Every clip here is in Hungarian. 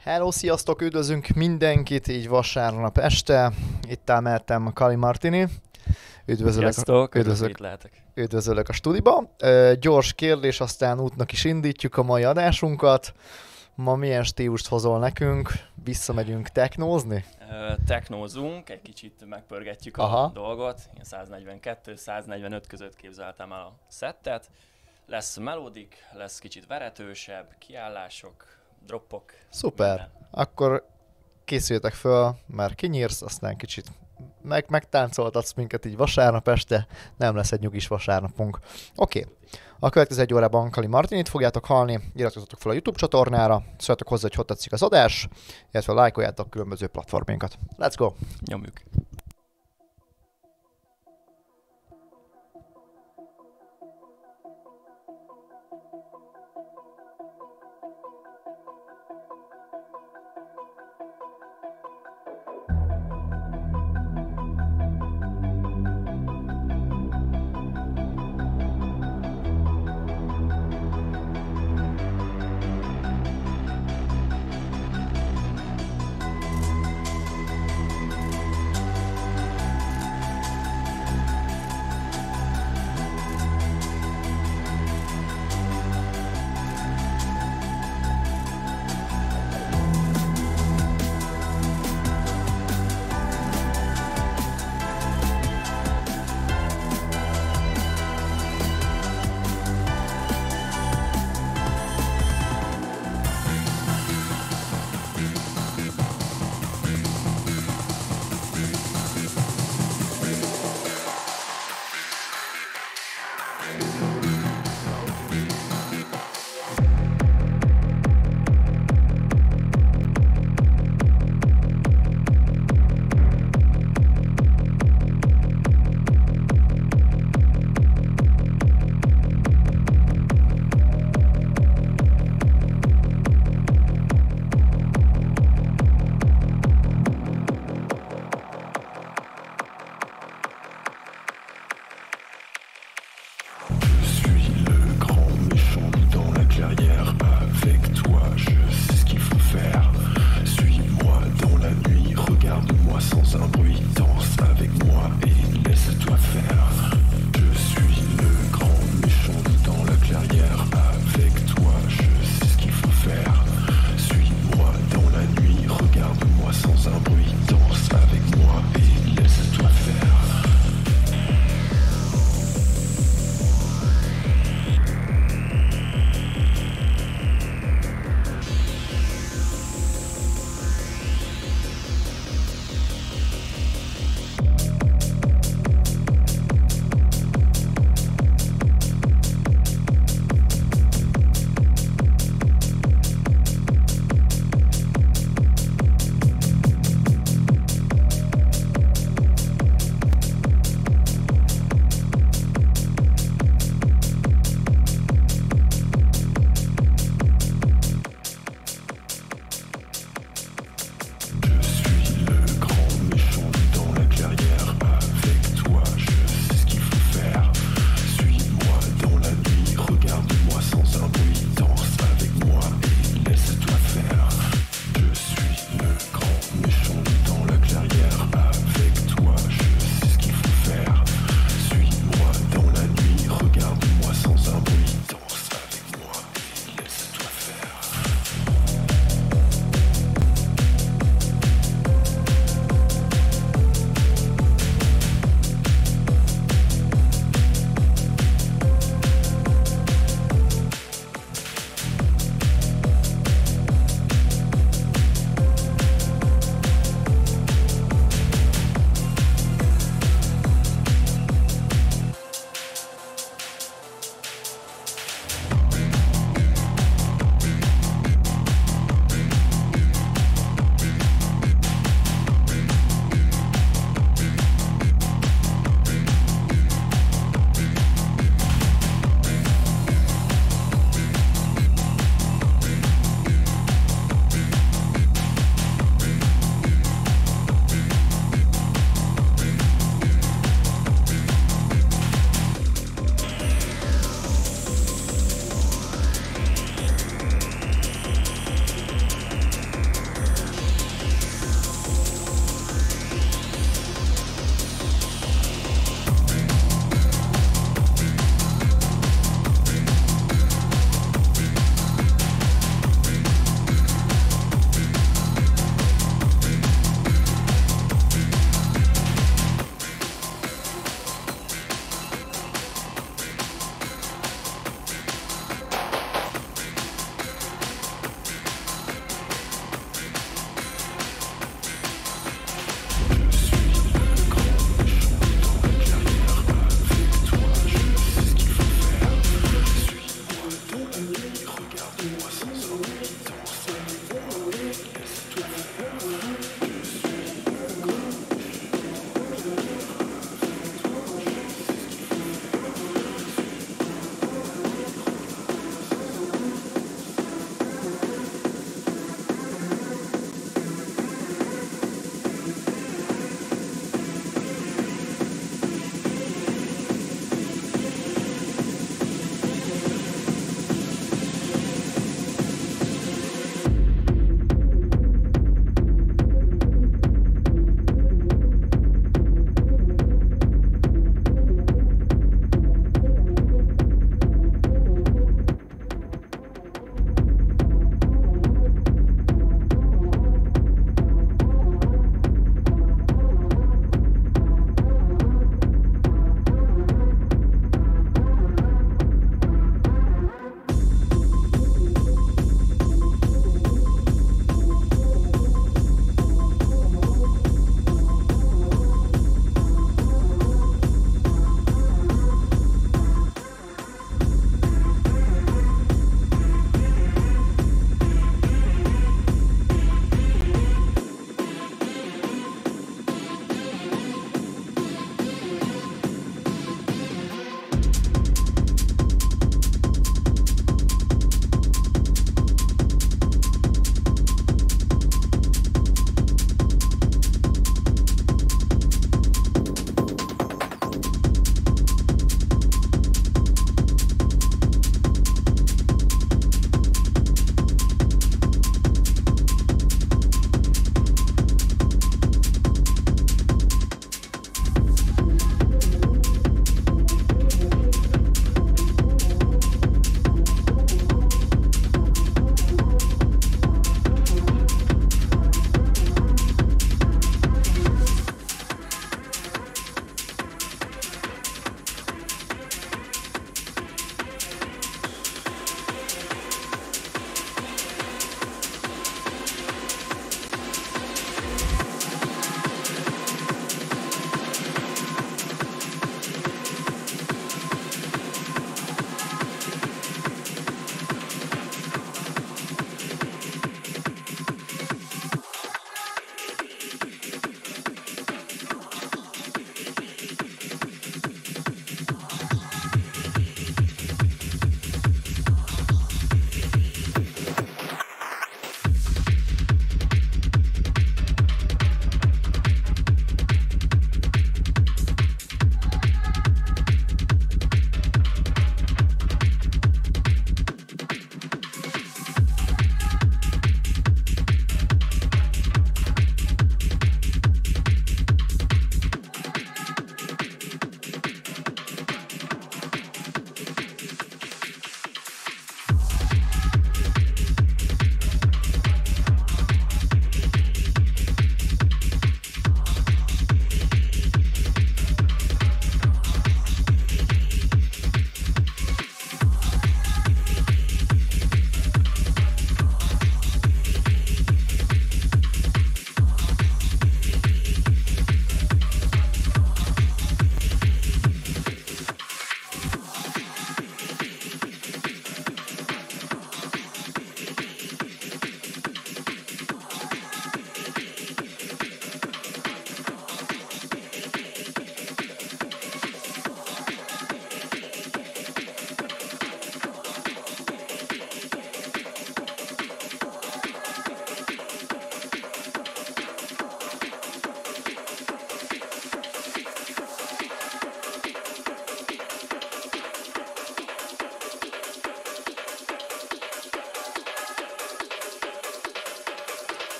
Hello, sziasztok, üdvözlünk mindenkit, így vasárnap este. Itt áll mellettem Kali Martini. Üdvözöllek, Sziasztok, üdvözöllek, itt lehetek. üdvözöllek a stúdiba. Gyors kérdés, aztán útnak is indítjuk a mai adásunkat. Ma milyen stílust hozol nekünk? Visszamegyünk technózni? Technózunk, egy kicsit megpörgetjük Aha. a dolgot. Én 142-145 között képzeltem el a szettet. Lesz melódik, lesz kicsit veretősebb, kiállások, droppok. Szuper. Minden. Akkor készüljetek föl, mert kinyírsz, aztán kicsit megtáncoltatsz minket így vasárnap este. Nem lesz egy nyugis vasárnapunk. Oké. A következő egy órában Kali Martinit fogjátok hallni, iratkozzatok fel a YouTube csatornára, szóljatok hozzá, hogy tetszik az adás, illetve lájkoljátok különböző platforminkat. Let's go! Nyomjuk.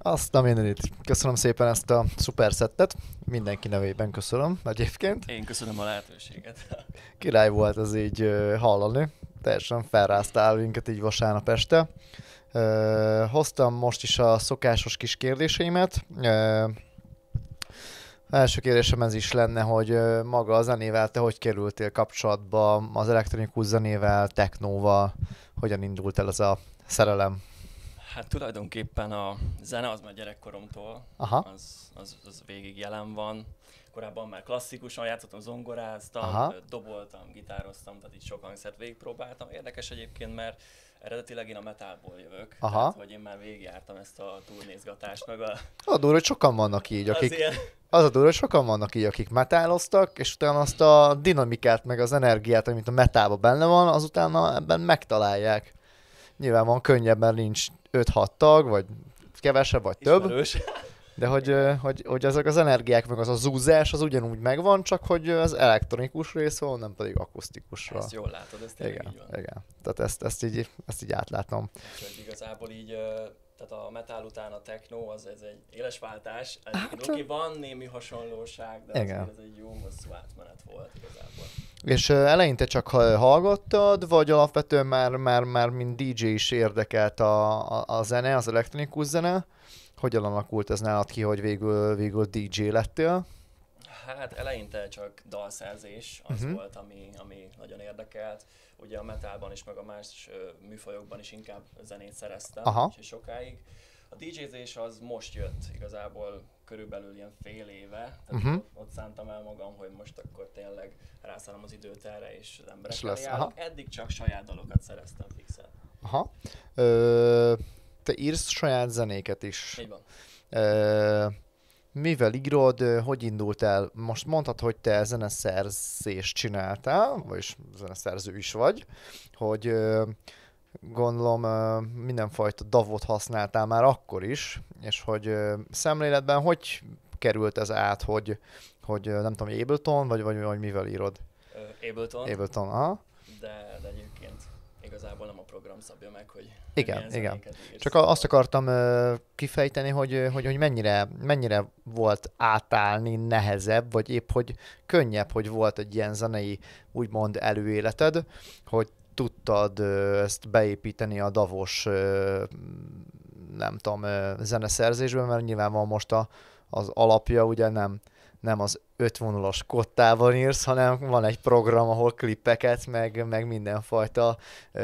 Azt a mindenit. Köszönöm szépen ezt a szuper szettet. Mindenki nevében köszönöm egyébként. Én köszönöm a lehetőséget. Király volt az így hallani. Teljesen felráztál minket így vasárnap este. Hoztam most is a szokásos kis kérdéseimet. Első kérdésem ez is lenne, hogy maga a zenével te hogy kerültél kapcsolatba, az elektronikus zenével, technóval, hogyan indult el ez a szerelem? Hát tulajdonképpen a zene az már gyerekkoromtól, az végig jelen van. Korábban már klasszikusan játszottam, zongoráztam, doboltam, gitároztam, tehát így sok hangszert végigpróbáltam. Érdekes egyébként, mert eredetileg én a metalból jövök, tehát hogy én már végigjártam ezt a turnézgatást, meg a... A durva, hogy sokan vannak így, akik... Az a durva, hogy sokan vannak így, akik metáloztak, és utána azt a dinamikát, meg az energiát, amit a metálban benne van, azután ebben megtalálják. Nyilván van könnyebb, mert nincs 5-6 tag, vagy kevesebb, vagy Ismerős. Több. De hogy ezek az energiák, meg az a zúzás, az ugyanúgy megvan, csak hogy az elektronikus rész van, nem pedig akusztikusra. Ezt jól látod, ez tényleg így van. Igen. Tehát ezt így átlátom. Úgyhogy igazából így, tehát a metal után a techno, ez egy éles váltás. Oké, van némi hasonlóság, de ez egy jó hosszú átmenet volt igazából. És eleinte csak hallgattad, vagy alapvetően már mint DJ is érdekelt a zene, az elektronikus zene? Hogyan alakult ez nálad ki, hogy végül DJ lettél? Hát eleinte csak dalszerzés az volt, ami nagyon érdekelt. Ugye a metalban is, meg a más műfajokban is inkább zenét szereztem, úgyhogy sokáig. A DJ-zés az most jött igazából körülbelül ilyen fél éve, tehát ott szántam el magam, hogy most akkor tényleg rászállom az időt erre, és az emberekkel járok. Eddig csak saját dalokat szereztem fixen. Te írsz saját zenéket is. Így van. Mivel írod, hogy indult el? Most mondtad, hogy te zeneszerzést csináltál, vagyis zeneszerző is vagy, hogy gondolom mindenfajta davot használtál már akkor is, és hogy szemléletben hogy került ez át, hogy nem tudom, Ableton, vagy mivel írod? Ableton, aha. De egyébként igazából nem a program szabja meg, hogy igen. Csak azt akartam kifejteni, hogy mennyire volt átállni nehezebb, vagy épp hogy könnyebb, hogy volt egy ilyen zenei úgymond előéleted, hogy tudtad ezt beépíteni a davos nem tudom, zeneszerzésben, mert nyilván van most az alapja, ugye nem az 5 vonalas kottában írsz, hanem van egy program, ahol klippeket, meg mindenfajta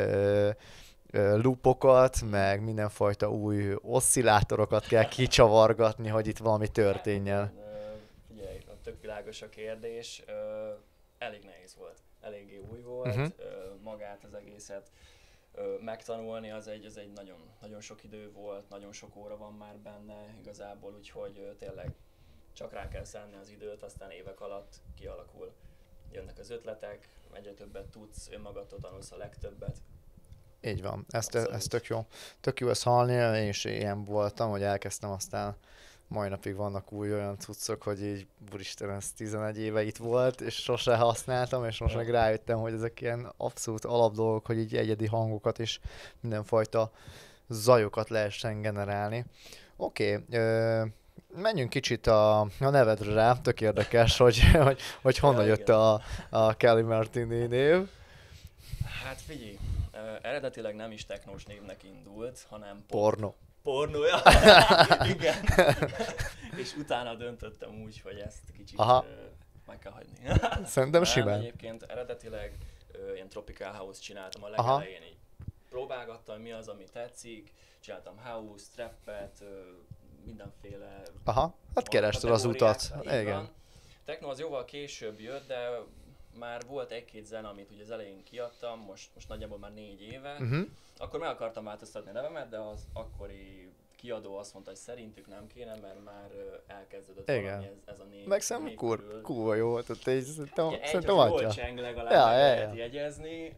loopokat, meg mindenfajta új oszcillátorokat kell kicsavargatni, hogy itt valami történjen. Figyelj, tök világos a kérdés. Elég nehéz volt, eléggé új volt. Magát az egészet megtanulni, az egy nagyon, nagyon sok idő volt, nagyon sok óra van már benne igazából, úgyhogy tényleg csak rá kell szánni az időt, aztán évek alatt kialakul. Jönnek az ötletek, egyre többet tudsz, önmagadtól tanulsz a legtöbbet. Így van, ez tök jó. Tök jó ezt hallni, én is ilyen voltam, hogy elkezdtem, aztán mai napig vannak új olyan cuccok, hogy így, úristen, ez 11 éve itt volt, és sose használtam, és most meg rájöttem, hogy ezek ilyen abszolút alapdolgok, hogy így egyedi hangokat és mindenfajta zajokat lehessen generálni. Oké, menjünk kicsit a nevedre rá, tök érdekes, hogy honnan jött a Kelly Martini név. Hát figyelj, eredetileg nem is technós névnek indult, hanem Pornója. Igen. És utána döntöttem úgy, hogy ezt kicsit meg kell hagyni. Szerintem simán. Egyébként eredetileg ilyen Tropical House csináltam a legelején, így próbálgattam, mi az, ami tetszik, csináltam house, trappet, mindenféle... Hát kerested az utat. Igen. Techno az jóval később jött, de már volt egy-két zene, amit ugye az elején kiadtam, most nagyjából már 4 éve. Akkor meg akartam változtatni a nevemet, de az akkori kiadó azt mondta, hogy szerintük nem kéne, mert már elkezdődött valami ez a név. Meg szerintem kurva jó volt, szerintem jól cseng legalább lehet jegyezni.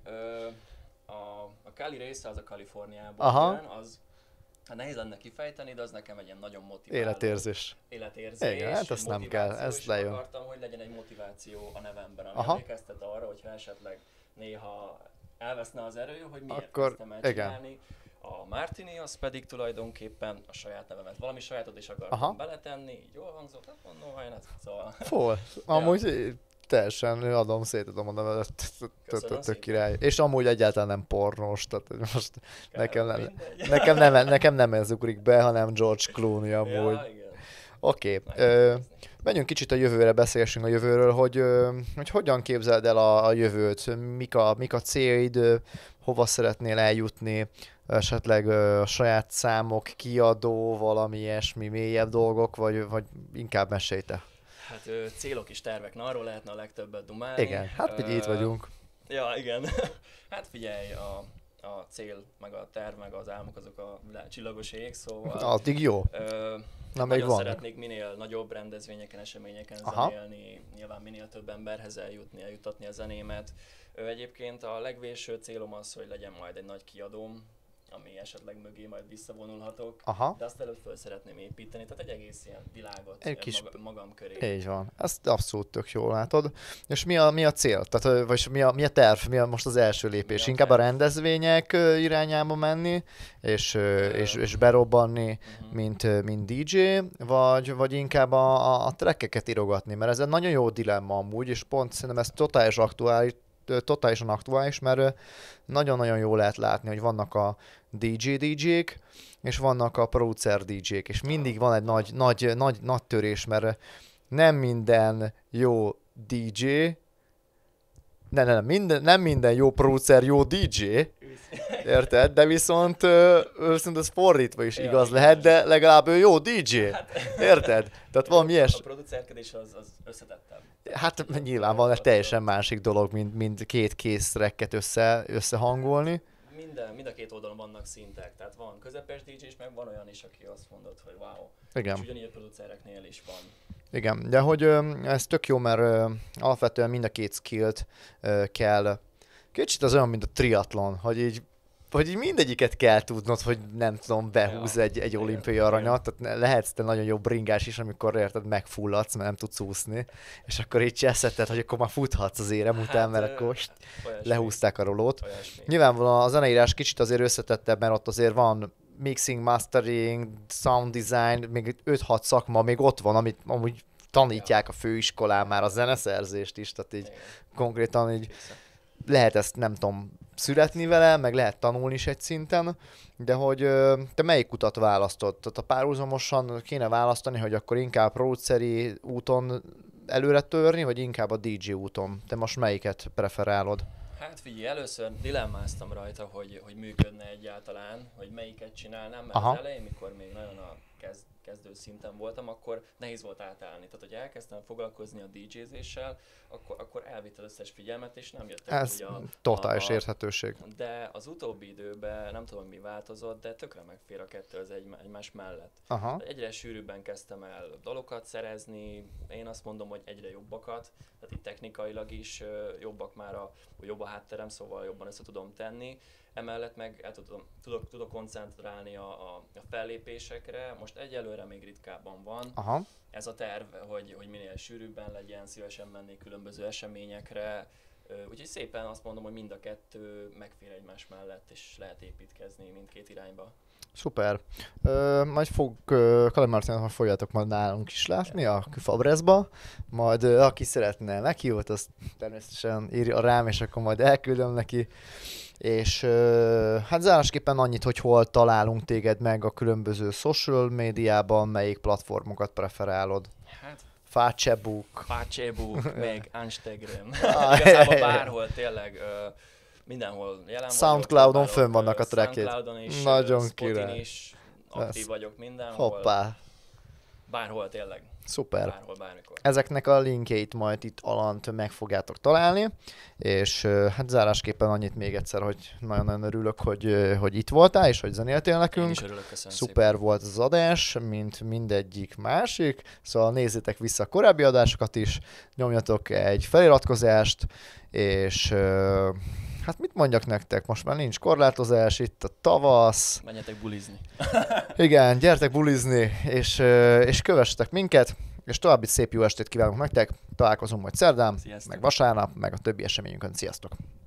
A Cali része az a Kaliforniából jön, az hát nehéz lenne kifejteni, de az nekem egy ilyen nagyon motiváló. Életérzés. Igen, hát azt nem kell, ez lejön. Akartam, hogy legyen egy motiváció a nevemben, ami emlékeztet arra, hogyha esetleg néha elveszne az erő, hogy miért kezdtem el csinálni, A Martini az pedig tulajdonképpen a saját nevemet. Valami sajátot is akartam beletenni, így jól hangzott, hát mondom, hát szóval... Amúgy teljesen adom, szétadom a nevet, tök király. És amúgy egyáltalán nem pornós, tehát most nekem nem ez ugrik be, hanem George Clooney amúgy. Oké. Menjünk kicsit a jövőre, beszélgessünk a jövőről, hogy hogyan képzeld el a jövőt, mik a célid, hova szeretnél eljutni, esetleg a saját számok, kiadó, valami ilyesmi, mélyebb dolgok, vagy inkább mesélj te? Hát célok és tervek, na arról lehetne a legtöbbet dumálni. Igen, hát ugye itt vagyunk. Ja, igen. Hát figyelj, a cél, meg a terv, meg az álmok azok a csillagos ég, szóval... Addig jó. Nagyon szeretnék minél nagyobb rendezvényeken, eseményeken zenélni, nyilván minél több emberhez eljutatni a zenémet. Egyébként a legvégső célom az, hogy legyen majd egy nagy kiadóm, ami esetleg mögé majd visszavonulhatok, de azt előtt föl szeretném építeni, tehát egy egész ilyen világot magam köré. Így van, ezt abszolút tök jól látod. És mi a cél? Tehát, vagy mi a terv, mi most az első lépés? Inkább a rendezvények irányába menni, és berobbanni, mint DJ, vagy inkább a trackeket írogatni, mert ez egy nagyon jó dilemma amúgy, és pont szerintem ez totálisan aktuális, mert nagyon-nagyon jól lehet látni, hogy vannak a DJ-k, és vannak a producer DJ-k, és mindig van egy nagy törés, mert nem minden jó DJ, nem minden jó producer jó DJ, érted? De viszont ez fordítva is igaz lehet, de legalább ő jó DJ, érted? Tehát valami ilyes. A producerkedés az összetettebb. Hát nyilván van egy teljesen másik dolog, mint két kész tracket összehangolni. Mind a két oldalon vannak szintek, tehát van közepes DJ és meg van olyan is, aki azt mondod, hogy wow. Igen. És ugyanígy a producereknél is van. Igen, de hogy ez tök jó, mert alapvetően mind a két skillt kell. Kicsit az olyan, mint a triatlon, hogy így mindegyiket kell tudnod, hogy nem tudom, behúz egy olimpiai aranyat, tehát lehetsz te nagyon jó bringás is, amikor érted, megfulladsz, mert nem tudsz úszni, és akkor így cseszetted, hogy akkor már futhatsz az érem után, mert akkor lehúzták a rolót. Nyilvánvalóan a zeneírás kicsit azért összetettebb, mert ott azért van mixing, mastering, sound design, még 5-6 szakma még ott van, amit amúgy tanítják a főiskolán már a zeneszerzést is, tehát így konkrétan így lehet ezt, nem tudom, születni vele, meg lehet tanulni is egy szinten, de hogy te melyik utat választod? Tehát a párhuzamosan kéne választani, hogy akkor inkább produceri úton előre törni, vagy inkább a DJ úton? Te most melyiket preferálod? Hát figyelj, először dilemmáztam rajta, hogy működne egyáltalán, hogy melyiket csinálnám, mert az elején, mikor még nagyon a kezdő szinten voltam, akkor nehéz volt átállni. Tehát, hogy elkezdtem foglalkozni a DJ-zéssel, akkor elvitt az összes figyelmet, és nem jött el. Ez totális érthetőség. De az utóbbi időben, nem tudom mi változott, de tökre megfér a kettő az egymás mellett. Egyre sűrűbben kezdtem el dalokat szerezni, én azt mondom, hogy egyre jobbakat, tehát itt technikailag is jobbak már jobb a hátterem, szóval jobban össze tudom tenni. Emellett meg tudok koncentrálni a fellépésekre, most egyelőre még ritkábban van. Ez a terv, hogy minél sűrűbben legyen, szívesen mennék különböző eseményekre, úgyhogy szépen azt mondom, hogy mind a kettő megfér egymás mellett, és lehet építkezni mindkét irányba. Szuper. Majd Kali Martinot fogjátok majd nálunk is látni a Fabrezba, majd aki szeretne meghívott, azt természetesen írja rám, és akkor majd elküldöm neki. És hát zárásképpen annyit, hogy hol találunk téged meg a különböző social médiában, melyik platformokat preferálod? Hát Facebook, meg Instagram. Igazából bárhol tényleg mindenhol jelen Soundcloudon fönn vannak a trackjét. Soundcloudon is, nagyon Spotin is aktív vagyok mindenhol. Hoppá. Bárhol tényleg. Szuper. Bárhol, bármikor. Ezeknek a linkjeit majd itt alant meg fogjátok találni, és hát zárásképpen annyit még egyszer, hogy nagyon-nagyon örülök, hogy itt voltál, és hogy zenéltél nekünk. Én is örülök, köszönöm Szuper szépen. Volt az adás, mint mindegyik másik, szóval nézzétek vissza a korábbi adásokat is, nyomjatok egy feliratkozást, és hát mit mondjak nektek, most már nincs korlátozás, itt a tavasz. Menjetek bulizni. Igen, gyertek bulizni, és kövessetek minket, és további szép jó estét kívánok nektek, találkozunk majd szerdán, meg vasárnap, meg a többi eseményünkön. Sziasztok!